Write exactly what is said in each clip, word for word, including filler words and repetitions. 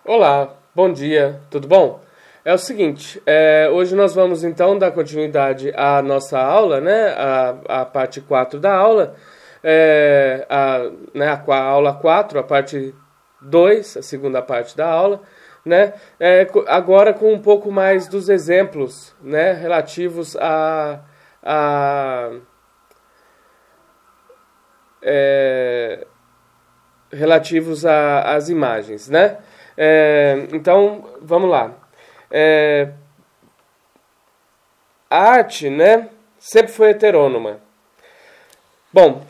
Olá, bom dia, tudo bom? É o seguinte, é, hoje nós vamos então dar continuidade à nossa aula, né, a, a parte quatro da aula, é, a, né, a, a aula quatro, a parte dois, a segunda parte da aula, né, é, agora com um pouco mais dos exemplos, né, relativos a, a é, relativos às imagens, né? É, então, vamos lá. É, a arte, né, sempre foi heterônoma. Bom,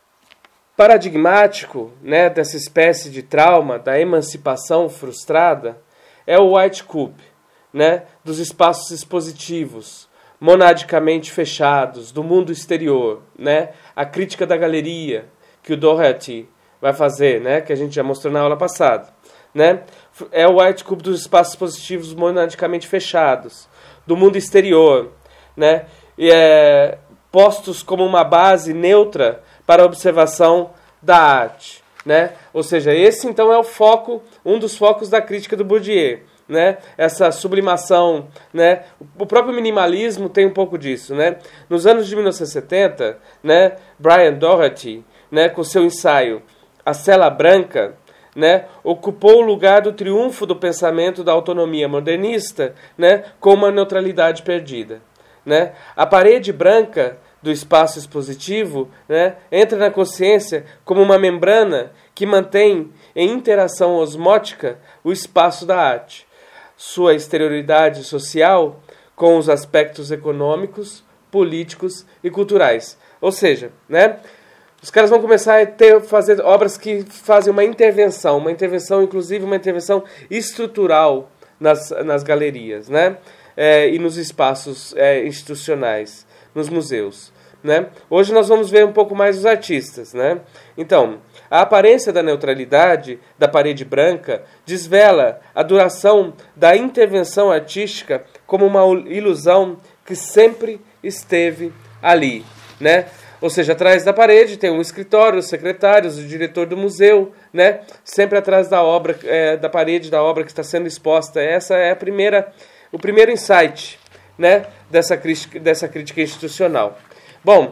paradigmático, né, dessa espécie de trauma, da emancipação frustrada, é o White Cube, né, dos espaços expositivos, monadicamente fechados, do mundo exterior, né, a crítica da galeria, que o Doherty vai fazer, né, que a gente já mostrou na aula passada, né, é o White Cube dos espaços positivos monadicamente fechados, do mundo exterior, né, e é, postos como uma base neutra para a observação da arte, né, ou seja, esse então é o foco, um dos focos da crítica do Bourdieu, né, essa sublimação, né, o próprio minimalismo tem um pouco disso, né, nos anos de mil novecentos e setenta, né, Brian Doherty, né, com seu ensaio A Cela Branca, né, ocupou o lugar do triunfo do pensamento da autonomia modernista, né, com uma neutralidade perdida, né. A parede branca do espaço expositivo, né, entra na consciência como uma membrana que mantém em interação osmótica o espaço da arte, sua exterioridade social com os aspectos econômicos, políticos e culturais. Ou seja, né, os caras vão começar a ter, fazer obras que fazem uma intervenção, uma intervenção, inclusive uma intervenção estrutural nas, nas galerias, né? É, e nos espaços é, institucionais, nos museus, né? Hoje nós vamos ver um pouco mais os artistas, né? Então, a aparência da neutralidade da parede branca desvela a duração da intervenção artística como uma ilusão que sempre esteve ali, né? Ou seja, atrás da parede tem um escritório, os secretários, o diretor do museu, né? Sempre atrás da obra, é, da parede da obra que está sendo exposta. Essa é a primeira, o primeiro insight, né, dessa crítica, dessa crítica institucional. Bom,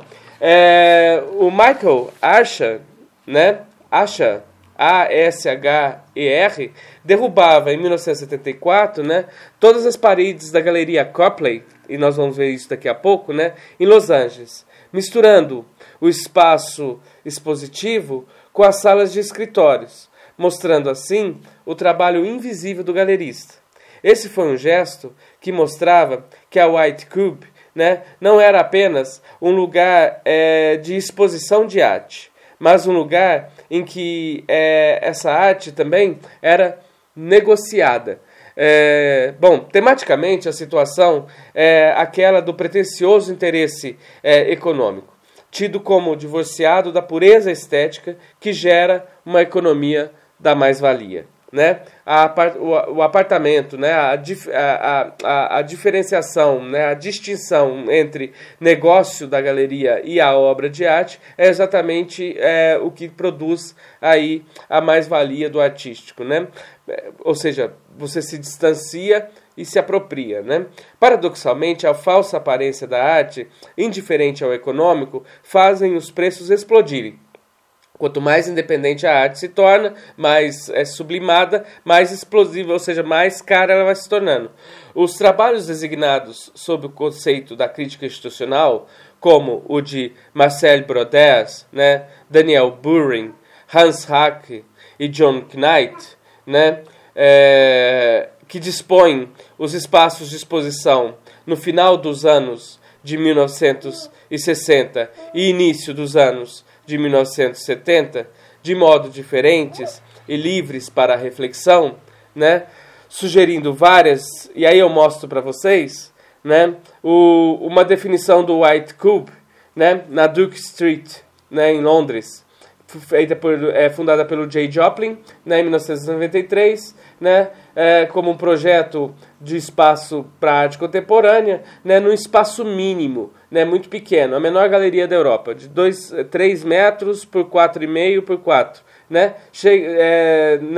é, o Michael Asher, né, Asher, A S H E R, derrubava em mil novecentos e setenta e quatro, né, todas as paredes da Galeria Copley, e nós vamos ver isso daqui a pouco, né, em Los Angeles, misturando o espaço expositivo com as salas de escritórios, mostrando assim o trabalho invisível do galerista. Esse foi um gesto que mostrava que a White Cube, né, não era apenas um lugar é, de exposição de arte, mas um lugar em que é, essa arte também era negociada. É, bom, tematicamente a situação é aquela do pretensioso interesse é, econômico, tido como divorciado da pureza estética que gera uma economia da mais-valia, né? A, o, o apartamento, né? a, a, a, a diferenciação, né? A distinção entre negócio da galeria e a obra de arte é exatamente é, o que produz aí a mais-valia do artístico, né? Ou seja, você se distancia e se apropria, né? Paradoxalmente, a falsa aparência da arte, indiferente ao econômico, fazem os preços explodirem. Quanto mais independente a arte se torna, mais é sublimada, mais explosiva, ou seja, mais cara ela vai se tornando. Os trabalhos designados sob o conceito da crítica institucional, como o de Marcel Broders, né, Daniel Buring, Hans Hack e John Knight, né, é, que dispõem os espaços de exposição no final dos anos de mil novecentos e sessenta e início dos anos de mil novecentos e setenta, de modo diferentes e livres para a reflexão, né, sugerindo várias, e aí eu mostro para vocês, né, o, uma definição do White Cube, né, na Duke Street, né, em Londres, feita por, é, fundada pelo Jay Joplin, né, em mil novecentos e noventa e três, né, é, como um projeto de espaço para arte contemporânea, né, num espaço mínimo, né, muito pequeno, a menor galeria da Europa, de três metros por quatro e meio por quatro, né, che é, né,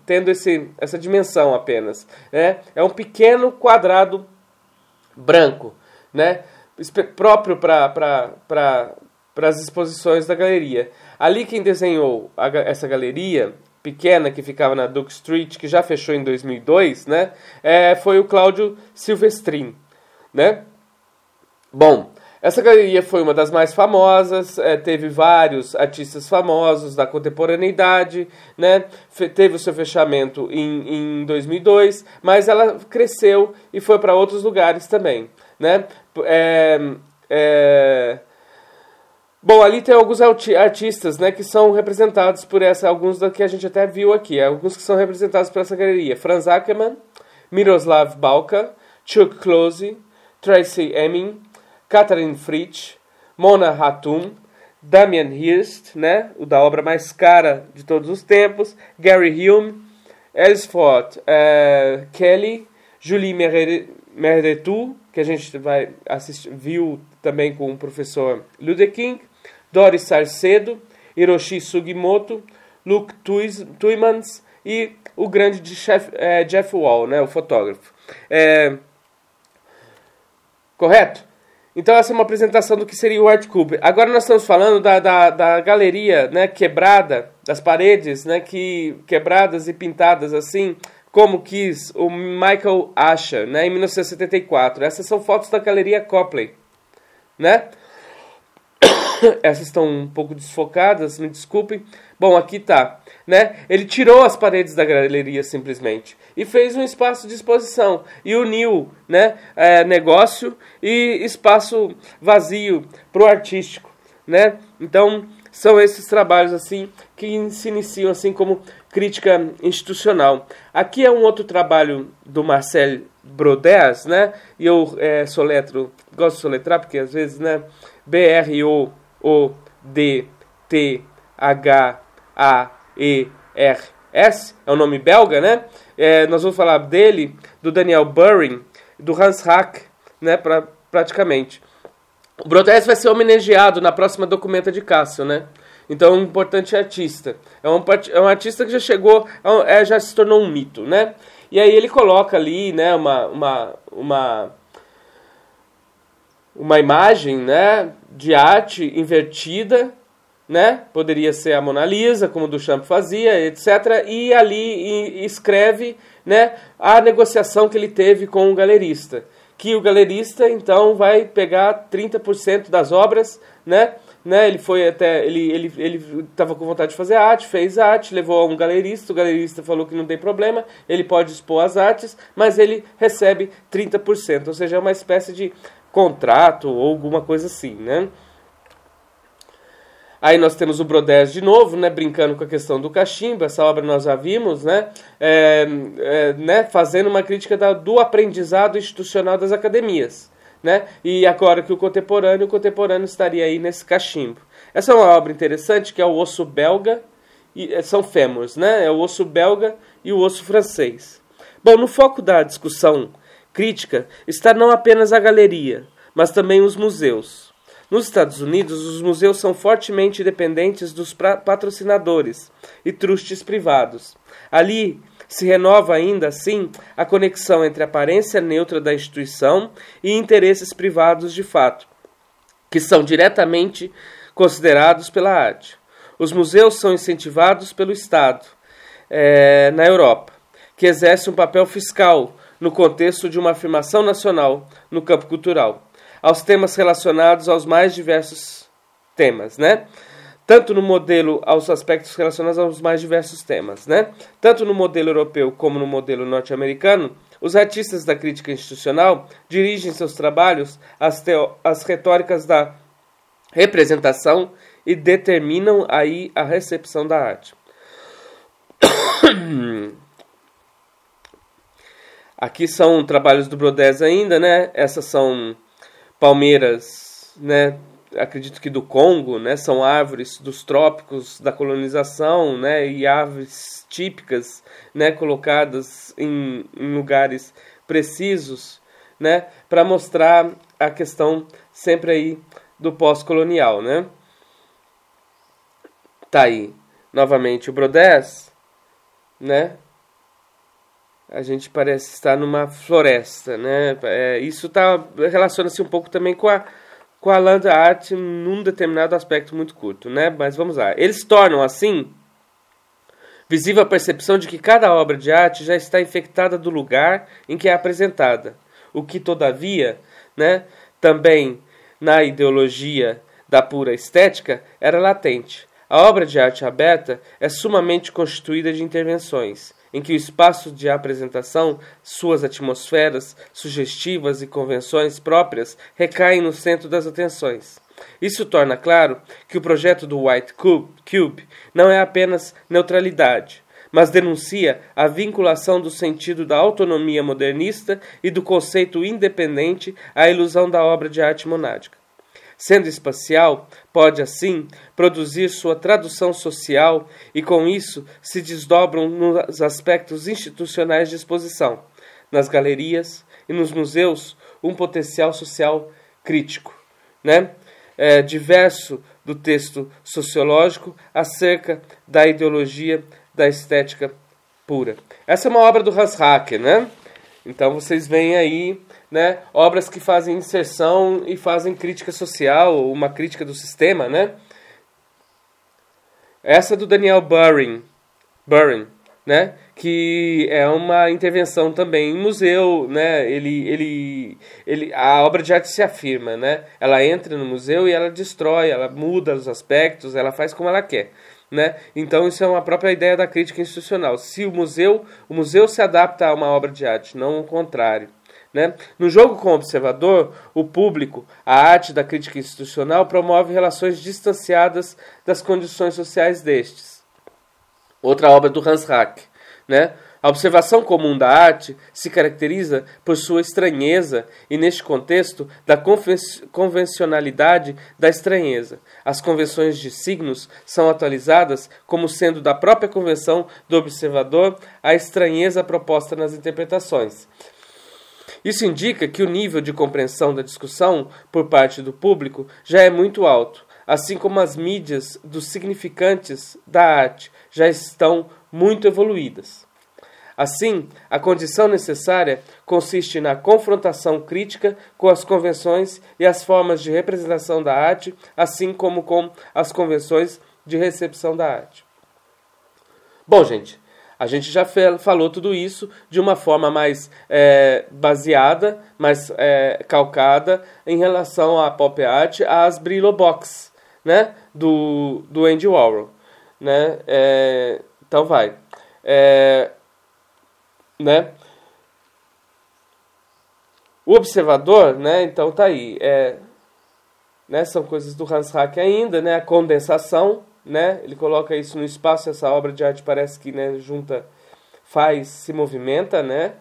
tendo esse, essa dimensão apenas. Né? É um pequeno quadrado branco, né? Próprio para as exposições da galeria. Ali quem desenhou a, essa galeria pequena que ficava na Duke Street, que já fechou em dois mil e dois, né? É, foi o Cláudio Silvestrin, né? Bom, essa galeria foi uma das mais famosas, é, teve vários artistas famosos da contemporaneidade, né? Fe, teve o seu fechamento em, em dois mil e dois, mas ela cresceu e foi para outros lugares também, né? É, é... Bom, ali tem alguns artistas, né, que são representados por essa, alguns da que a gente até viu aqui, alguns que são representados por essa galeria: Franz Ackermann, Miroslav Balka, Chuck Close, Tracy Emin, Catherine Fritsch, Mona Hatoum, Damien Hirst, né, o da obra mais cara de todos os tempos, Gary Hume, Ellsworth uh, Kelly, Julie Merdetou, que a gente vai assistir, viu também com o professor Ludeking, Doris Sarcedo, Hiroshi Sugimoto, Luke Tuymans e o grande de Jeff, é, Jeff Wall, né, o fotógrafo. É, correto? Então essa é uma apresentação do que seria o Art Cube. Agora nós estamos falando da, da, da galeria, né, quebrada, das paredes, né, que, quebradas e pintadas assim, como quis o Michael Asher, né, em mil novecentos e setenta e quatro. Essas são fotos da galeria Copley, né? Essas estão um pouco desfocadas, me desculpem. Bom, aqui tá, né? Ele tirou as paredes da galeria simplesmente e fez um espaço de exposição e uniu, né, é, negócio e espaço vazio para o artístico, né? Então são esses trabalhos assim que se iniciam assim como crítica institucional. Aqui é um outro trabalho do Marcel Brodez, né? E eu é, soletro, gosto de soletrar porque às vezes, né? B R O O D T H A E R S, é o nome belga, né? É, nós vamos falar dele, do Daniel Buring, do Hans Hack, né? Pra, praticamente. O Brodez vai ser homenageado na próxima Documenta de Cássio, né? Então, um importante artista. É um, é um artista que já chegou, é, já se tornou um mito, né? E aí ele coloca ali, né, uma, uma, uma, uma imagem, né, de arte invertida, né? Poderia ser a Mona Lisa, como o Duchamp fazia, etcétera. E ali e, escreve, né, a negociação que ele teve com o galerista. Que o galerista, então, vai pegar trinta por cento das obras, né? Né, ele foi até ele ele ele estava com vontade de fazer arte, fez arte, levou a um galerista, o galerista falou que não tem problema, ele pode expor as artes, mas ele recebe trinta por cento, ou seja, é uma espécie de contrato ou alguma coisa assim, né? Aí nós temos o Brodez de novo, né, brincando com a questão do cachimbo, essa obra nós já vimos, né, é, é, né, fazendo uma crítica da, do aprendizado institucional das academias. Né? E agora que o contemporâneo, o contemporâneo estaria aí nesse cachimbo. Essa é uma obra interessante, que é o osso belga, e são fêmurs, né? É o osso belga e o osso francês. Bom, no foco da discussão crítica está não apenas a galeria, mas também os museus. Nos Estados Unidos, os museus são fortemente dependentes dos patrocinadores e trustes privados. Ali se renova ainda assim a conexão entre a aparência neutra da instituição e interesses privados de fato, que são diretamente considerados pela arte. Os museus são incentivados pelo Estado, é, na Europa, que exerce um papel fiscal no contexto de uma afirmação nacional no campo cultural, aos temas relacionados aos mais diversos temas, né? Tanto no modelo, aos aspectos relacionados aos mais diversos temas, né? Tanto no modelo europeu como no modelo norte-americano, os artistas da crítica institucional dirigem seus trabalhos às, teo- às retóricas da representação e determinam aí a recepção da arte. Aqui são trabalhos do Brodez ainda, né? Essas são palmeiras, né? Acredito que do Congo, né, são árvores dos trópicos da colonização, né, e árvores típicas, né, colocadas em, em lugares precisos, né, para mostrar a questão sempre aí do pós-colonial, né. Tá aí, novamente o Brodez, né, a gente parece estar numa floresta, né? É, isso tá, relaciona-se um pouco também com a, com a land art num determinado aspecto muito curto, né? Mas vamos lá. Eles tornam, assim, visível a percepção de que cada obra de arte já está infectada do lugar em que é apresentada, o que, todavia, né, também na ideologia da pura estética, era latente. A obra de arte aberta é sumamente constituída de intervenções, em que o espaço de apresentação, suas atmosferas sugestivas e convenções próprias recaem no centro das atenções. Isso torna claro que o projeto do White Cube não é apenas neutralidade, mas denuncia a vinculação do sentido da autonomia modernista e do conceito independente à ilusão da obra de arte monádica. Sendo espacial, pode, assim, produzir sua tradução social e, com isso, se desdobram nos aspectos institucionais de exposição, nas galerias e nos museus, um potencial social crítico, né? É, diverso do texto sociológico acerca da ideologia da estética pura. Essa é uma obra do Hans Hacker, né? Então vocês veem aí, né, obras que fazem inserção e fazem crítica social, uma crítica do sistema, né? Essa é do Daniel Burin, Burin, né, que é uma intervenção também em museu, né? Ele, ele, ele, a obra de arte se afirma, né? Ela entra no museu e ela destrói, ela muda os aspectos, ela faz como ela quer. Né? Então isso é uma própria ideia da crítica institucional. Se o museu, o museu se adapta a uma obra de arte, não o contrário. Né? No jogo com o observador, o público, a arte da crítica institucional promove relações distanciadas das condições sociais destes. Outra obra do Hans Hack, né? A observação comum da arte se caracteriza por sua estranheza e, neste contexto, da convencionalidade da estranheza. As convenções de signos são atualizadas como sendo da própria convenção do observador a estranheza proposta nas interpretações. Isso indica que o nível de compreensão da discussão por parte do público já é muito alto, assim como as mídias dos significantes da arte já estão muito evoluídas. Assim, a condição necessária consiste na confrontação crítica com as convenções e as formas de representação da arte, assim como com as convenções de recepção da arte. Bom, gente, a gente já falou tudo isso de uma forma mais é, baseada, mais é, calcada em relação à pop art, às Brillo Box, né, do, do Andy Warhol. Né? É, então vai. É, Né? O observador, né? Então tá aí, é, né? São coisas do Hans Hack ainda, né? A condensação, né? Ele coloca isso no espaço. Essa obra de arte parece que, né, junta, faz, se movimenta, né?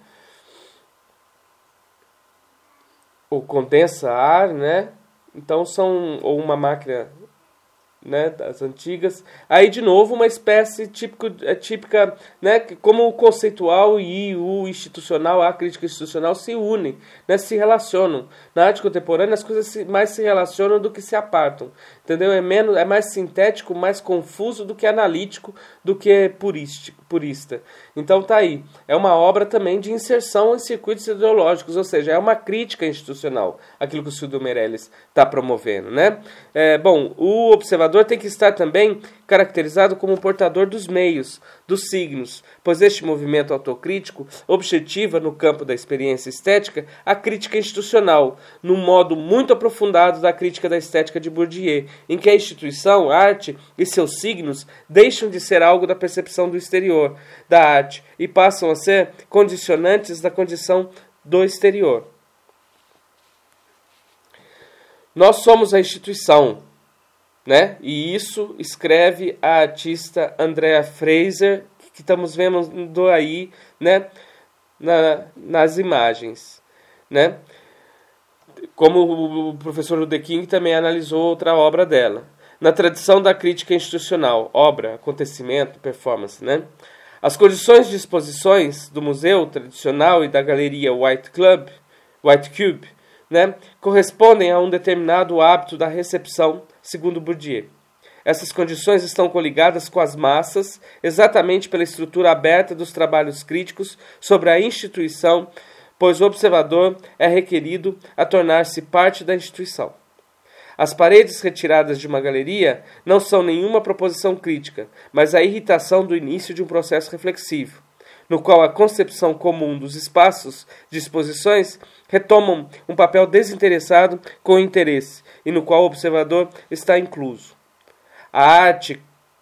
Ou condensa ar, né? Então são, ou uma máquina, né, das antigas. Aí, de novo, uma espécie típico, é, típica, né, como o conceitual e o institucional, a crítica institucional se unem, né, se relacionam. Na arte contemporânea, as coisas se, mais se relacionam do que se apartam. Entendeu? É, menos, é mais sintético, mais confuso do que analítico, do que purístico, purista. Então tá aí. É uma obra também de inserção em circuitos ideológicos, ou seja, é uma crítica institucional, aquilo que o Cílio Meirelles está promovendo, né? É, bom, o observador tem que estar também caracterizado como portador dos meios, dos signos, pois este movimento autocrítico objetiva no campo da experiência estética a crítica institucional, num modo muito aprofundado da crítica da estética de Bourdieu, em que a instituição, a arte e seus signos deixam de ser algo da percepção do exterior da arte e passam a ser condicionantes da condição do exterior. Nós somos a instituição, né? E isso escreve a artista Andrea Fraser, que estamos vendo aí, né, na, nas imagens, né? Como o professor Luther King também analisou outra obra dela. Na tradição da crítica institucional, obra, acontecimento, performance, né? As condições de exposições do museu tradicional e da galeria White Club, White Cube, né, correspondem a um determinado hábito da recepção, segundo Bourdieu. Essas condições estão coligadas com as massas, exatamente pela estrutura aberta dos trabalhos críticos sobre a instituição, pois o observador é requerido a tornar-se parte da instituição. As paredes retiradas de uma galeria não são nenhuma proposição crítica, mas a irritação do início de um processo reflexivo, no qual a concepção comum dos espaços de exposições retomam um papel desinteressado com o interesse, e no qual o observador está incluso. A arte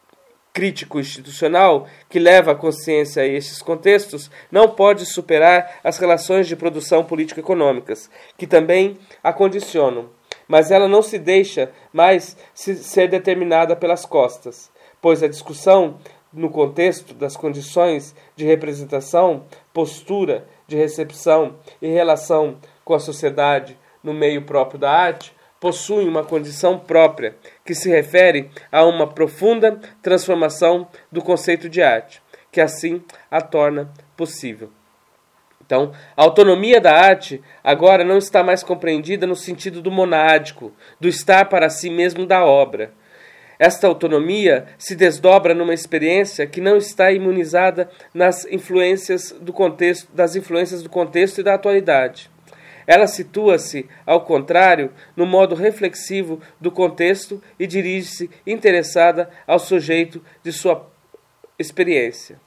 crítico-institucional, que leva a consciência a estes contextos, não pode superar as relações de produção político-econômicas, que também a condicionam, mas ela não se deixa mais ser determinada pelas costas, pois a discussão no contexto das condições de representação, postura, de recepção e relação com a sociedade no meio próprio da arte, possui uma condição própria, que se refere a uma profunda transformação do conceito de arte, que assim a torna possível. Então, a autonomia da arte agora não está mais compreendida no sentido do monádico, do estar para si mesmo da obra. Esta autonomia se desdobra numa experiência que não está imunizada nas influências do contexto, das influências do contexto e da atualidade. Ela situa-se, ao contrário, no modo reflexivo do contexto e dirige-se interessada ao sujeito de sua experiência.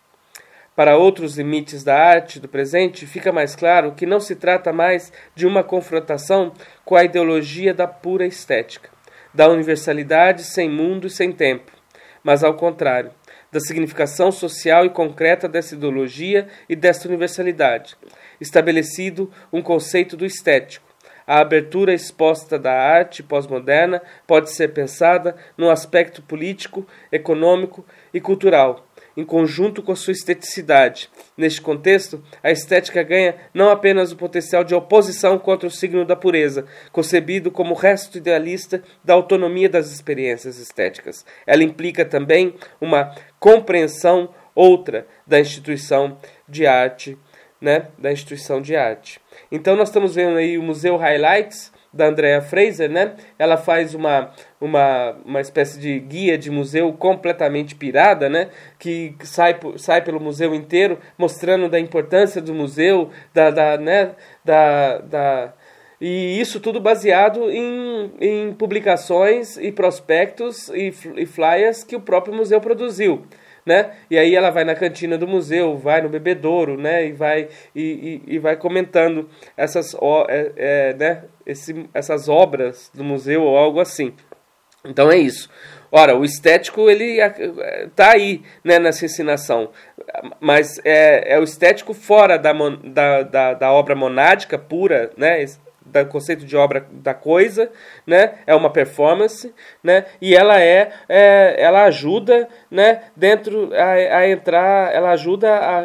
Para outros limites da arte do presente, fica mais claro que não se trata mais de uma confrontação com a ideologia da pura estética, da universalidade sem mundo e sem tempo, mas ao contrário, da significação social e concreta dessa ideologia e desta universalidade, estabelecido um conceito do estético. A abertura exposta da arte pós-moderna pode ser pensada num aspecto político, econômico e cultural, em conjunto com a sua esteticidade. Neste contexto, a estética ganha não apenas o potencial de oposição contra o signo da pureza, concebido como resto idealista da autonomia das experiências estéticas. Ela implica também uma compreensão outra da instituição de arte, né, da instituição de arte. Então nós estamos vendo aí o Museu Highlights, da Andrea Fraser, né? Ela faz uma, uma, uma espécie de guia de museu completamente pirada, né? Que sai, sai pelo museu inteiro, mostrando da importância do museu, da, da, né? da, da, e isso tudo baseado em, em publicações e prospectos e, e flyers que o próprio museu produziu. Né? E aí ela vai na cantina do museu, vai no bebedouro, né? E vai, e, e, e vai comentando essas, é, é, né? Esse, essas obras do museu ou algo assim. Então é isso. Ora, o estético ele está aí, né, nessa ensinação, mas é, é o estético fora da, da, da, da obra monádica pura, né? Do conceito de obra da coisa, né? É uma performance, né? E ela é, é ela ajuda, né? Dentro a, a entrar, ela ajuda a,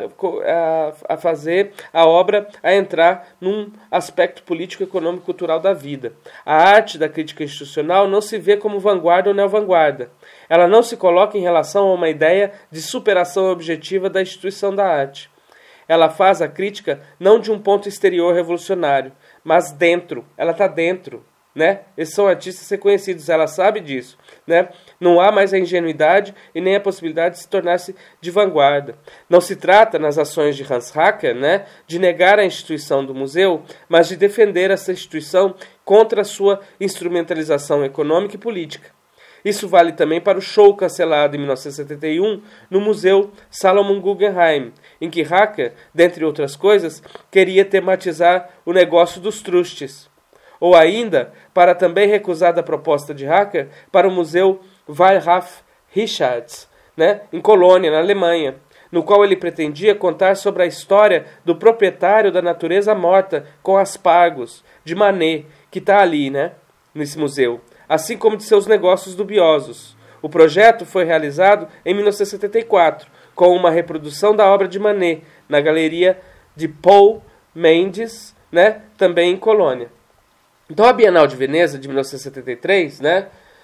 a, a fazer a obra a entrar num aspecto político, econômico, cultural da vida. A arte da crítica institucional não se vê como vanguarda ou neo-vanguarda. Ela não se coloca em relação a uma ideia de superação objetiva da instituição da arte. Ela faz a crítica não de um ponto exterior revolucionário, mas dentro, ela está dentro, né? Esses são artistas reconhecidos, ela sabe disso, né? Não há mais a ingenuidade e nem a possibilidade de se tornar-se de vanguarda. Não se trata, nas ações de Hans Hacker, né, de negar a instituição do museu, mas de defender essa instituição contra a sua instrumentalização econômica e política. Isso vale também para o show cancelado em mil novecentos e setenta e um no Museu Salomon Guggenheim, em que Hacker, dentre outras coisas, queria tematizar o negócio dos trustes. Ou ainda, para também recusada a proposta de Hacker, para o Museu Wallraf Richards, né, em Colônia, na Alemanha, no qual ele pretendia contar sobre a história do proprietário da natureza morta com aspargos, de Manet, que está ali, né, nesse museu, assim como de seus negócios dubiosos. O projeto foi realizado em mil novecentos e setenta e quatro, com uma reprodução da obra de Manet, na galeria de Paul Mendes, né, também em Colônia. Então a Bienal de Veneza, de mil novecentos e setenta e três, né,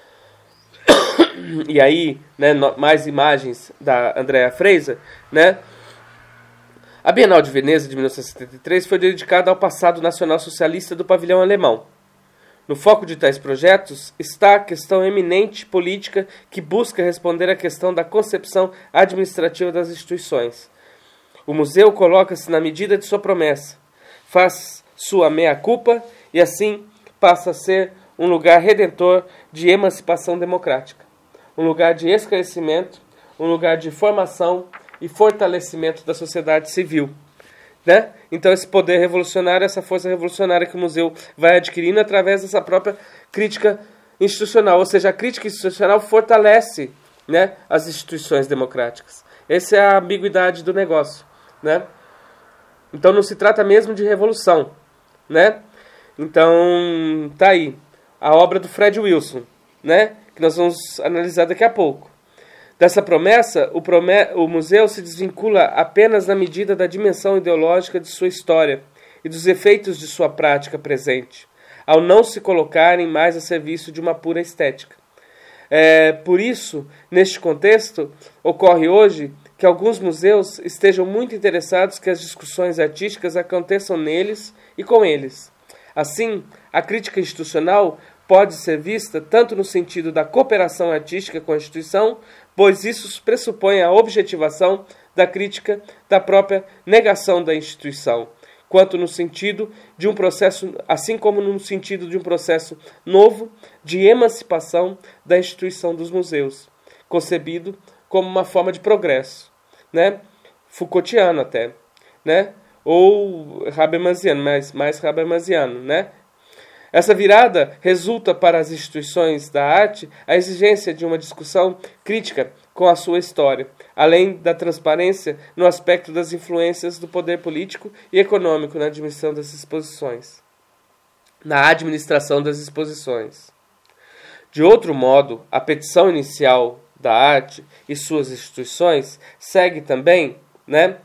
e aí, né, mais imagens da Andrea Fraser, né, a Bienal de Veneza, de mil novecentos e setenta e três, foi dedicada ao passado nacional socialista do pavilhão alemão. No foco de tais projetos está a questão eminente política que busca responder à questão da concepção administrativa das instituições. O museu coloca-se na medida de sua promessa, faz sua meia-culpa e assim passa a ser um lugar redentor de emancipação democrática, um lugar de esclarecimento, um lugar de formação e fortalecimento da sociedade civil. Né? Então esse poder revolucionário, essa força revolucionária que o museu vai adquirindo através dessa própria crítica institucional, ou seja, a crítica institucional fortalece, né, as instituições democráticas. Essa é a ambiguidade do negócio. Né? Então não se trata mesmo de revolução. Né? Então tá aí a obra do Fred Wilson, né, que nós vamos analisar daqui a pouco. Dessa promessa, o, prome- o museu se desvincula apenas na medida da dimensão ideológica de sua história e dos efeitos de sua prática presente, ao não se colocarem mais a serviço de uma pura estética. É, por isso, neste contexto, ocorre hoje que alguns museus estejam muito interessados que as discussões artísticas aconteçam neles e com eles. Assim, a crítica institucional pode ser vista tanto no sentido da cooperação artística com a instituição, pois isso pressupõe a objetivação da crítica da própria negação da instituição, quanto no sentido de um processo, assim como no sentido de um processo novo de emancipação da instituição dos museus, concebido como uma forma de progresso, né? Foucaultiano até, né? Ou Habermasiano, mais, mais Habermasiano, né? Essa virada resulta para as instituições da arte a exigência de uma discussão crítica com a sua história, além da transparência no aspecto das influências do poder político e econômico na administração das exposições. Na administração das exposições. De outro modo, a petição inicial da arte e suas instituições segue também, né,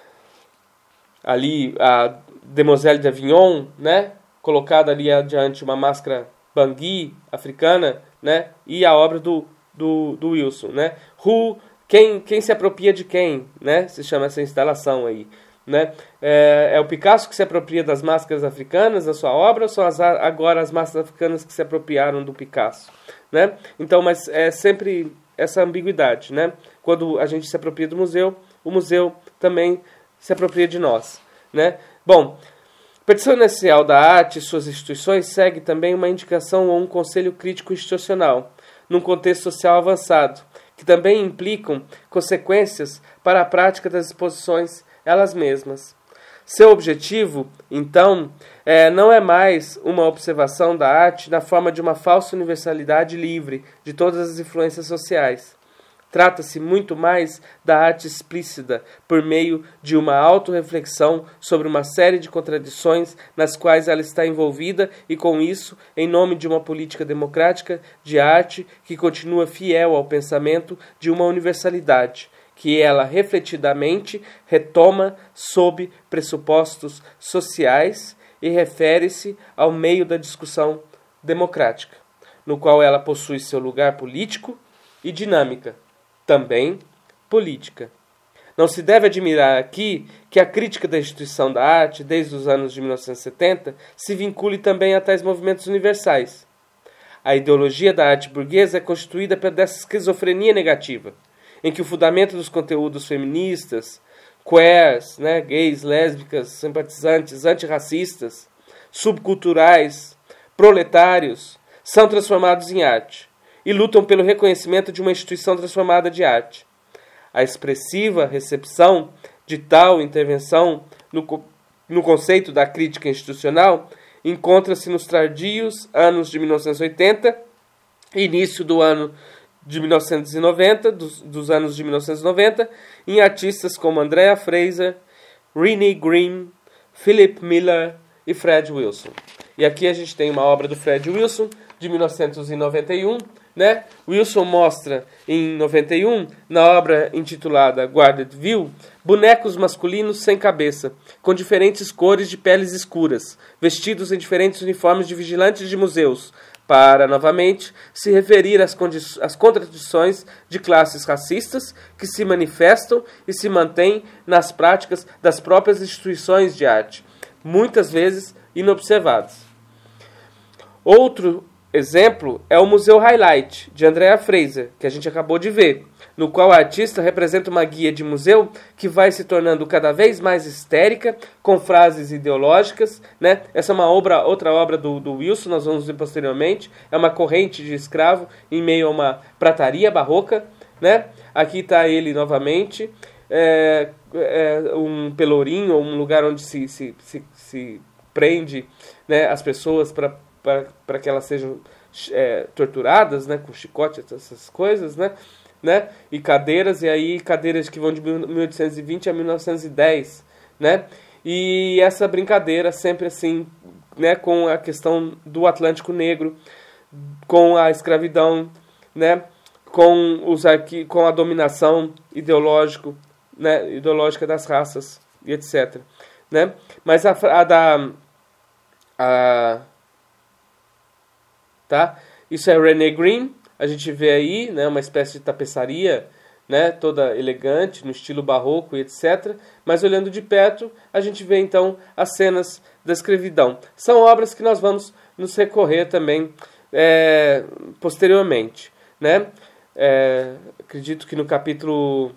ali a Demoiselle d'Avignon, né, colocada ali adiante uma máscara Bangui africana, né, e a obra do, do, do Wilson, né, Who, quem, quem se apropria de quem, né, se chama essa instalação aí, né, é, é o Picasso que se apropria das máscaras africanas da sua obra, ou são as, agora as máscaras africanas que se apropriaram do Picasso, né, então, mas é sempre essa ambiguidade, né, quando a gente se apropria do museu, o museu também se apropria de nós, né, bom. A petição inicial da arte e suas instituições segue também uma indicação ou um conselho crítico institucional, num contexto social avançado, que também implicam consequências para a prática das exposições elas mesmas. Seu objetivo, então, é, não é mais uma observação da arte na forma de uma falsa universalidade livre de todas as influências sociais. Trata-se muito mais da arte explícita, por meio de uma autorreflexão sobre uma série de contradições nas quais ela está envolvida e, com isso, em nome de uma política democrática de arte que continua fiel ao pensamento de uma universalidade, que ela refletidamente retoma sob pressupostos sociais e refere-se ao meio da discussão democrática, no qual ela possui seu lugar político e dinâmica, também política. Não se deve admirar aqui que a crítica da instituição da arte, desde os anos de mil novecentos e setenta, se vincule também a tais movimentos universais. A ideologia da arte burguesa é constituída dessa esquizofrenia negativa, em que o fundamento dos conteúdos feministas, queers, né, gays, lésbicas, simpatizantes, antirracistas, subculturais, proletários, são transformados em arte e lutam pelo reconhecimento de uma instituição transformada de arte. A expressiva recepção de tal intervenção no, no conceito da crítica institucional encontra-se nos tardios anos de mil novecentos e oitenta, início do ano de mil novecentos e noventa, dos, dos anos de mil novecentos e noventa, em artistas como Andrea Fraser, Renee Green, Philip Miller e Fred Wilson. E aqui a gente tem uma obra do Fred Wilson, de mil novecentos e noventa e um, né? Wilson mostra em noventa e um, na obra intitulada Guarded View, bonecos masculinos sem cabeça, com diferentes cores de peles escuras, vestidos em diferentes uniformes de vigilantes de museus, para, novamente, se referir às, às contradições de classes racistas que se manifestam e se mantêm nas práticas das próprias instituições de arte, muitas vezes inobservadas. Outro exemplo é o Museu Highlight, de Andrea Fraser, que a gente acabou de ver, no qual a artista representa uma guia de museu que vai se tornando cada vez mais histérica, com frases ideológicas, né? Essa é uma obra, outra obra do, do Wilson, nós vamos ver posteriormente, é uma corrente de escravo em meio a uma prataria barroca, né? Aqui está ele novamente, é, é um pelourinho, ou um lugar onde se, se, se, se prende, né, as pessoas para para que elas sejam é, torturadas, né, com chicote, essas coisas, né, né, e cadeiras, e aí cadeiras que vão de mil oitocentos e vinte a mil novecentos e dez, né, e essa brincadeira sempre assim, né, com a questão do Atlântico Negro, com a escravidão, né, com, os arqui com a dominação ideológico, né, ideológica das raças, e etcétera, né, mas a, a da... A, tá? Isso é René Green, a gente vê aí, né, uma espécie de tapeçaria, né, toda elegante, no estilo barroco e etcétera. Mas olhando de perto, a gente vê então as cenas da escravidão. São obras que nós vamos nos recorrer também é, posteriormente, né? É, acredito que no capítulo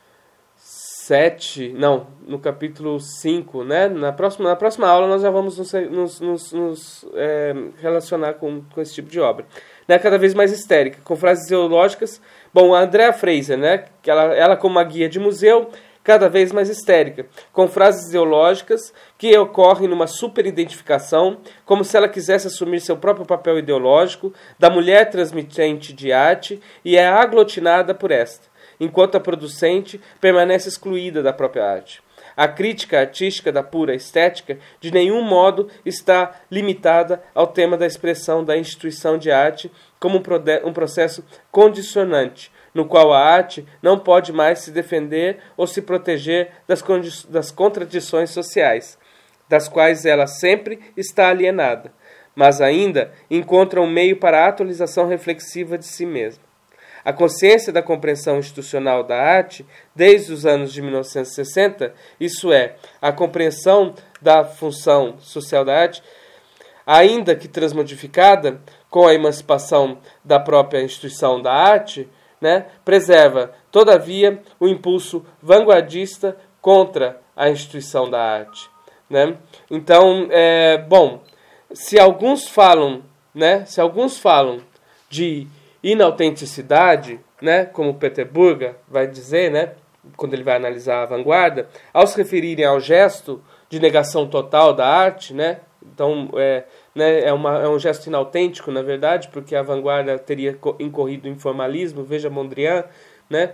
sete, não, no capítulo cinco, né? Na próxima, na próxima aula nós já vamos nos, nos, nos, nos é, relacionar com, com esse tipo de obra. Né? Cada vez mais histérica, com frases ideológicas. Bom, a Andrea Fraser, né? Que ela, ela como uma guia de museu, cada vez mais histérica, com frases ideológicas que ocorrem numa superidentificação, como se ela quisesse assumir seu próprio papel ideológico, da mulher transmitente de arte, e é aglutinada por esta, enquanto a producente permanece excluída da própria arte. A crítica artística da pura estética de nenhum modo está limitada ao tema da expressão da instituição de arte como um processo condicionante, no qual a arte não pode mais se defender ou se proteger das, das contradições sociais, das quais ela sempre está alienada, mas ainda encontra um meio para a atualização reflexiva de si mesma. A consciência da compreensão institucional da arte, desde os anos de mil novecentos e sessenta, isso é, a compreensão da função social da arte, ainda que transmodificada com a emancipação da própria instituição da arte, né, preserva, todavia, o impulso vanguardista contra a instituição da arte. Né? Então, é, bom, se alguns falam, né, se alguns falam de inautenticidade, né, como Peter Burger vai dizer, né, quando ele vai analisar a vanguarda, ao se referirem ao gesto de negação total da arte, né, então é, né, é, uma, é um gesto inautêntico, na verdade, porque a vanguarda teria incorrido em formalismo, veja Mondrian, né,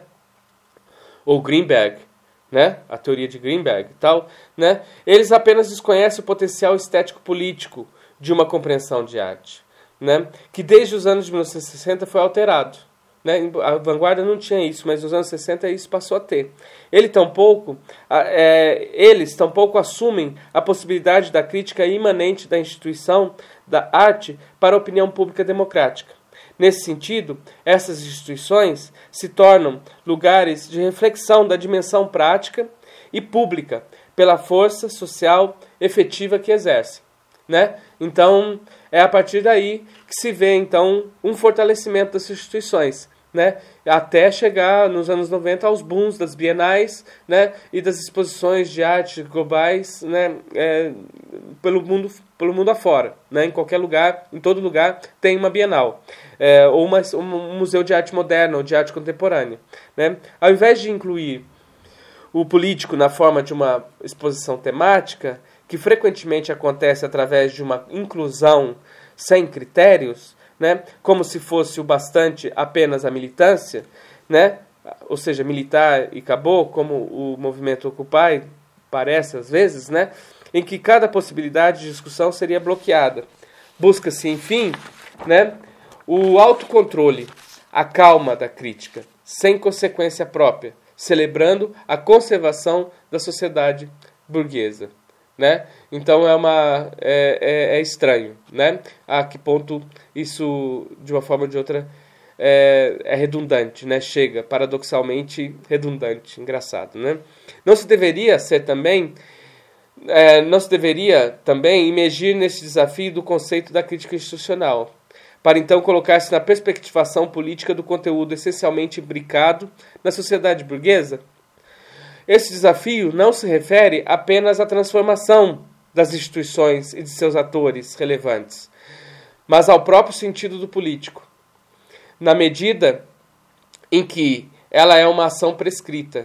ou Greenberg, né, a teoria de Greenberg e tal, né, eles apenas desconhecem o potencial estético-político de uma compreensão de arte. Né, que desde os anos de mil novecentos e sessenta foi alterado. Né? A vanguarda não tinha isso, mas nos anos sessenta isso passou a ter. Ele tampouco, é, eles tampouco assumem a possibilidade da crítica imanente da instituição da arte para a opinião pública democrática. Nesse sentido, essas instituições se tornam lugares de reflexão da dimensão prática e pública pela força social efetiva que exercem. Né? Então, é a partir daí que se vê, então, um fortalecimento das instituições, né? Até chegar nos anos noventa aos booms das bienais, né? E das exposições de arte globais, né? É, pelo mundo, pelo mundo afora, né? Em qualquer lugar, em todo lugar, tem uma bienal, é, ou uma, um museu de arte moderna ou de arte contemporânea. Né? Ao invés de incluir o político na forma de uma exposição temática, que frequentemente acontece através de uma inclusão sem critérios, né, como se fosse o bastante apenas a militância, né, ou seja, militar e acabou, como o movimento Occupy parece às vezes, né, em que cada possibilidade de discussão seria bloqueada. Busca-se, enfim, né, o autocontrole, a calma da crítica, sem consequência própria, celebrando a conservação da sociedade burguesa. Né? Então é, uma, é, é, é estranho, né? A que ponto isso, de uma forma ou de outra, é, é redundante, né? Chega, paradoxalmente redundante, engraçado. Né? Não se deveria ser também é, não se deveria também imergir nesse desafio do conceito da crítica institucional, para então colocar-se na perspectivação política do conteúdo essencialmente imbricado na sociedade burguesa? Esse desafio não se refere apenas à transformação das instituições e de seus atores relevantes, mas ao próprio sentido do político, na medida em que ela é uma ação prescrita,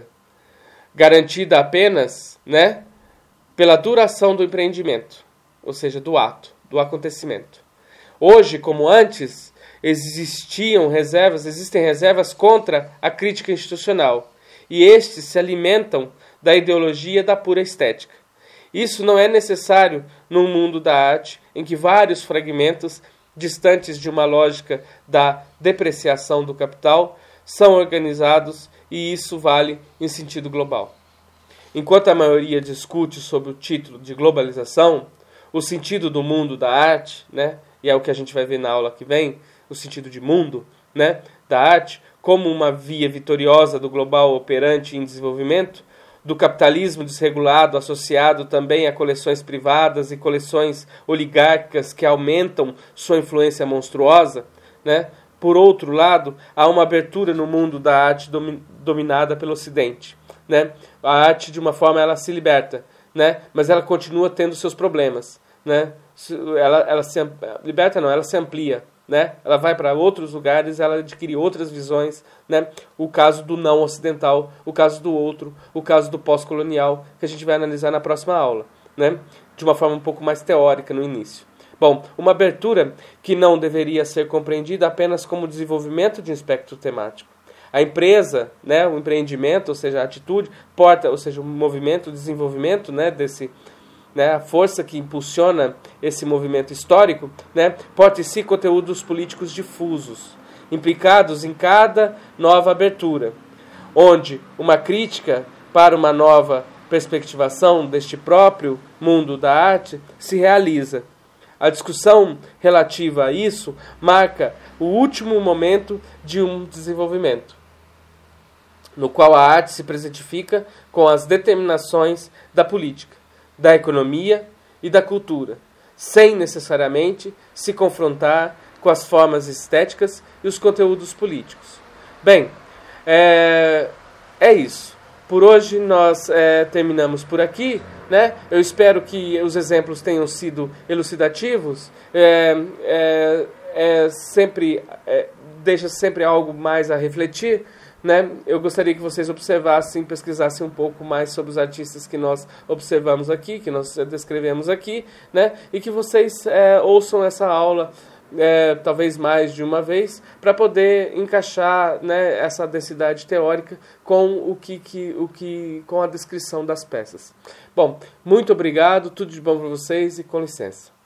garantida apenas, né, pela duração do empreendimento, ou seja, do ato, do acontecimento. Hoje, como antes, existiam reservas, existem reservas contra a crítica institucional, e estes se alimentam da ideologia da pura estética. Isso não é necessário num mundo da arte em que vários fragmentos distantes de uma lógica da depreciação do capital são organizados, e isso vale em sentido global. Enquanto a maioria discute sobre o título de globalização, o sentido do mundo da arte, né, e é o que a gente vai ver na aula que vem, o sentido de mundo, né, da arte, como uma via vitoriosa do global operante em desenvolvimento, do capitalismo desregulado associado também a coleções privadas e coleções oligárquicas que aumentam sua influência monstruosa, né? Por outro lado, há uma abertura no mundo da arte domi- dominada pelo Ocidente, né? A arte, de uma forma, ela se liberta, né? Mas ela continua tendo seus problemas, né? Ela, ela se liberta, não, ela se amplia, né? Ela vai para outros lugares, ela adquire outras visões, né? O caso do não ocidental, o caso do outro, o caso do pós-colonial, que a gente vai analisar na próxima aula, né? De uma forma um pouco mais teórica no início. Bom, uma abertura que não deveria ser compreendida apenas como desenvolvimento de um espectro temático. A empresa, né, o empreendimento, ou seja, a atitude, porta, ou seja, o movimento, o desenvolvimento, né, desse, né, a força que impulsiona esse movimento histórico, né, porta em si conteúdos políticos difusos, implicados em cada nova abertura, onde uma crítica para uma nova perspectivação deste próprio mundo da arte se realiza. A discussão relativa a isso marca o último momento de um desenvolvimento, no qual a arte se presentifica com as determinações da política, da economia e da cultura, sem necessariamente se confrontar com as formas estéticas e os conteúdos políticos. Bem, é, é isso. Por hoje nós é, terminamos por aqui, né? Eu espero que os exemplos tenham sido elucidativos. É, é, é sempre, é, deixa sempre algo mais a refletir, né? Eu gostaria que vocês observassem, pesquisassem um pouco mais sobre os artistas que nós observamos aqui, que nós descrevemos aqui, né? E que vocês é, ouçam essa aula É, talvez mais de uma vez, para poder encaixar, né, essa densidade teórica com o que, que, o que, com a descrição das peças. Bom, muito obrigado, tudo de bom para vocês e com licença.